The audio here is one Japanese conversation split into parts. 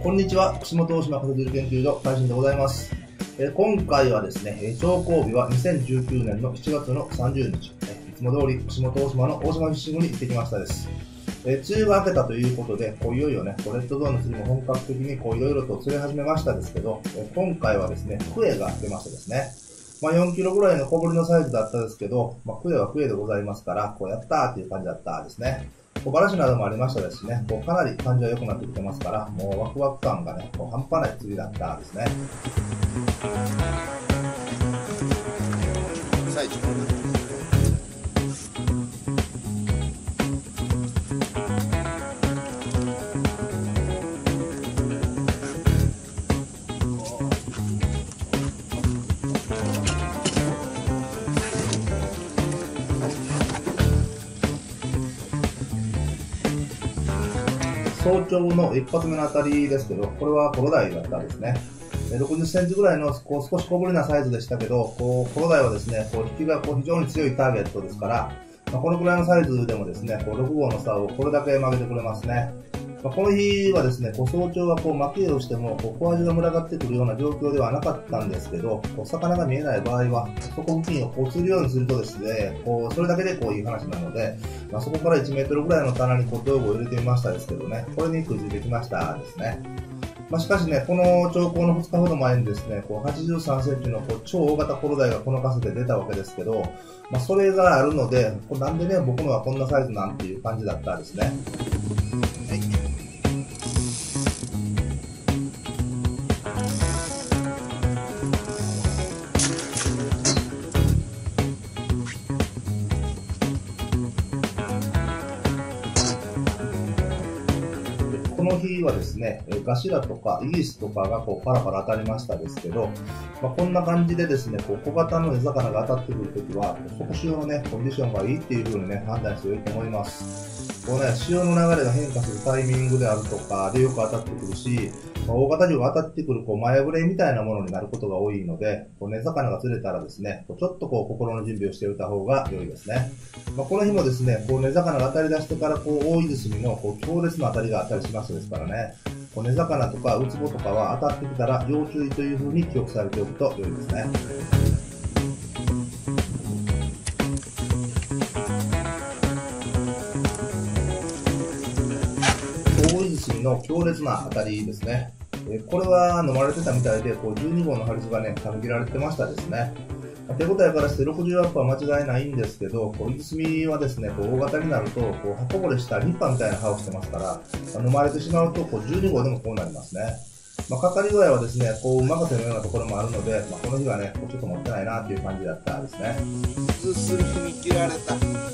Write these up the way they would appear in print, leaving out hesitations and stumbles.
こんにちは、串本大島家族研究所、大臣でございます。今回はですね、調校日は2019年の7月の30日、いつも通り串本大島の大島フィッシングに行ってきましたです。梅雨が明けたということで、いよいよね、レッドゾーンの釣りも本格的にいろいろと釣れ始めましたですけど、今回はですね、クエが出ましてですね、4キロぐらいの小ぶりのサイズだったですけど、クエはクエでございますから、やったーっていう感じだったですね。バラシなどもありましたですしね、かなり感じは良くなってきてますから、もうワクワク感がね、半端ない釣りだったですね。最初早朝の一発目の当たりですけど、これはコロダイだったんですね。60センチぐらいの少し小ぶりなサイズでしたけど、コロダイはですね、引きが非常に強いターゲットですから、このくらいのサイズでもですね、6号の竿をこれだけ曲げてくれますね。この日はですね、早朝は巻きをしても、小味が群がってくるような状況ではなかったんですけど、魚が見えない場合は、そこ付近を釣るようにするとですね、それだけでいい話なので、そこから1メートルぐらいの棚に道具を入れてみましたですけどね、これにくじできましたですね。しかしね、この兆候の2日ほど前にですね、83センチの超大型コロダイがこのカスで出たわけですけど、それがあるので、なんでね、僕のはこんなサイズなんていう感じだったですね。この日はですね、ガシラとかイギリスとかがパラパラ当たりましたですけど、こんな感じでですね、小型の根魚が当たってくるときは、底潮のね、コンディションがいいっていう風にね、判断していいと思います。潮の流れが変化するタイミングであるとかでよく当たってくるし、大型魚が当たってくる前触れみたいなものになることが多いので、根魚が釣れたらですね、ちょっと心の準備をしておいた方が良いですね。この日もですね、根魚が当たり出してから大泉の強烈な当たりがあったりしますですからね、根魚とかウツボとかは当たってきたら要注意という風に記憶されておくと良いですね。大泉の強烈な当たりですね。これは飲まれてたみたいで、12号のハリスがね、食べきられてましたですね。手応えからして60アップは間違いないんですけど、イギスミはですね、大型になると、刃こぼれしたリッパみたいな刃をしてますから、飲まれてしまうと、12号でもこうなりますね。かかり具合はですね、任せのようなところもあるので、この日はね、ちょっと持ってないなっていう感じだったですね。 ずすりに切られた。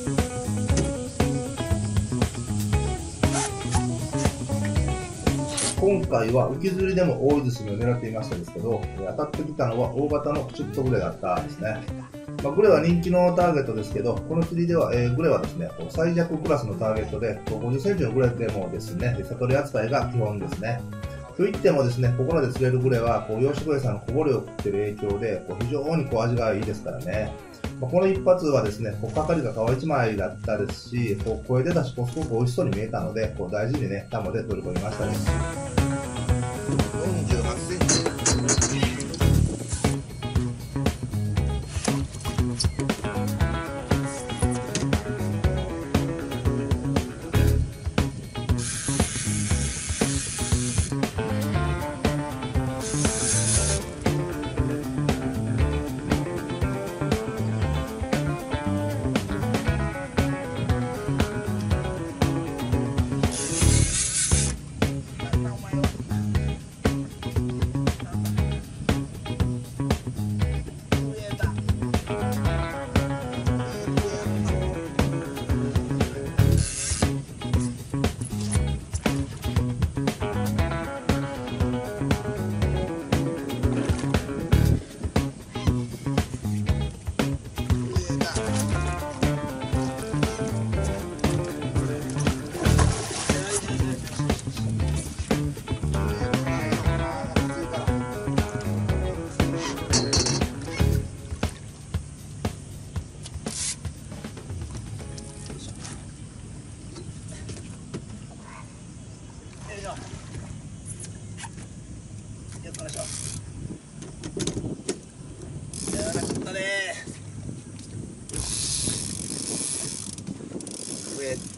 今回は浮き釣りでも大泉を狙っていましたですけど、当たってきたのは大型のクチュッとグレだったですね。グレは人気のターゲットですけど、この釣りでは、グレはですね、最弱クラスのターゲットで、50センチのグレでもですね、悟り扱いが基本ですね。といってもですね、ここらで釣れるグレは、養殖餌のこぼれを食っている影響で、非常に味がいいですからね。この一発はですね、かかりが皮一枚だったですし、声出たし、すごく美味しそうに見えたので、大事にね、タモで取り込みましたね。 48センチ。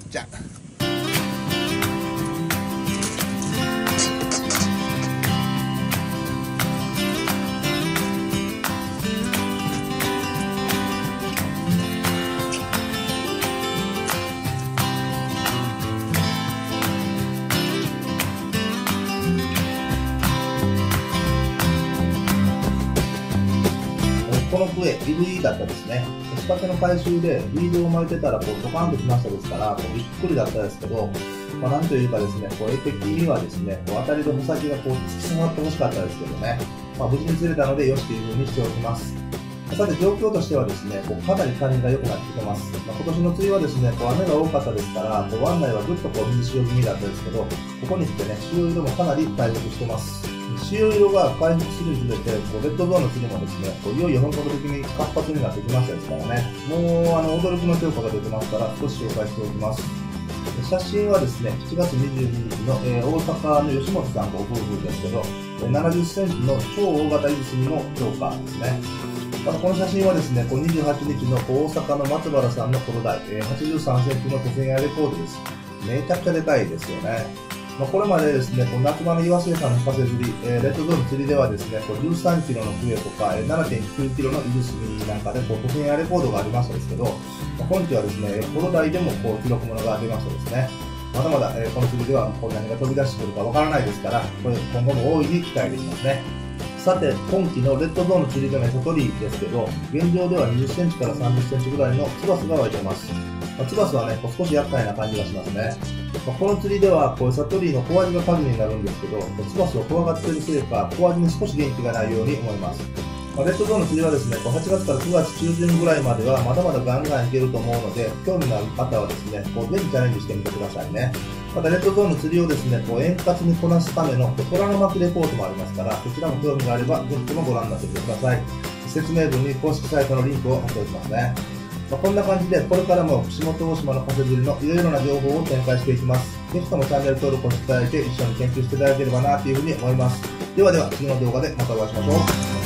ちゃん。 この笛、リブリーだったですね。仕掛けの回収でリードを巻いてたら、ドカンときましたですから、びっくりだったですけど、なんというかですね、絵的にはですね、当たりで穂先が突き刺さってほしかったですけどね、無事に釣れたのでよしという風にしておきます。さて、状況としてはですね、かなり感じが良くなってきてます。今年の釣りはですね、雨が多かったですから、湾内はぐっと水潮気味だったですけど、ここに来てね、潮色もかなり回復してます。潮色が回復するにつれて、レッドゾーンの釣りもですね、いよいよ本格的に活発になってきましたですからね、もう驚きの評価が出てますから、少し紹介しておきます。写真はですね、7月22日の、大阪の吉本さんご夫婦ですけど、70センチの超大型イズスミの評価ですね。またこの写真はですね、28日の大阪の松原さんのコロダイ、83センチの5000円レコードです。めちゃくちゃでかいですよね。これまでですね、夏場の岩瀬さんの深瀬釣り、レッドゾーンの釣りではですね、13キロの笛とか、7.9 キロのイズスミなんかで5000円レコードがありましたですけど、今季はですね、コロダイでも記録物が出ましたですね。まだまだこの釣りでは何が飛び出してくるかわからないですから、これ今後も大いに期待できますね。さて、今季のレッドゾーンの釣りでの餌取りですけど、現状では20センチから30センチぐらいのツバスが湧いてます。ツバスはね、少し厄介な感じがしますね。この釣りでは、餌取りの小アジが鍵になるんですけど、ツバスを怖がっているせいか、小アジに少し元気がないように思います。レッドゾーンの釣りはですね、8月から9月中旬ぐらいまではまだまだガンガンいけると思うので、興味のある方はですね、ぜひチャレンジしてみてくださいね。またレッドゾーンの釣りをですね、円滑にこなすための虎の巻レポートもありますから、こちらも興味があれば、ぜひともご覧になってみてください。説明文に公式サイトのリンクを貼っておきますね。こんな感じで、これからも串本大島のカセ釣りのいろいろな情報を展開していきます。ぜひともチャンネル登録をしていただいて、一緒に研究していただければなというふうに思います。ではでは、次の動画でまたお会いしましょう。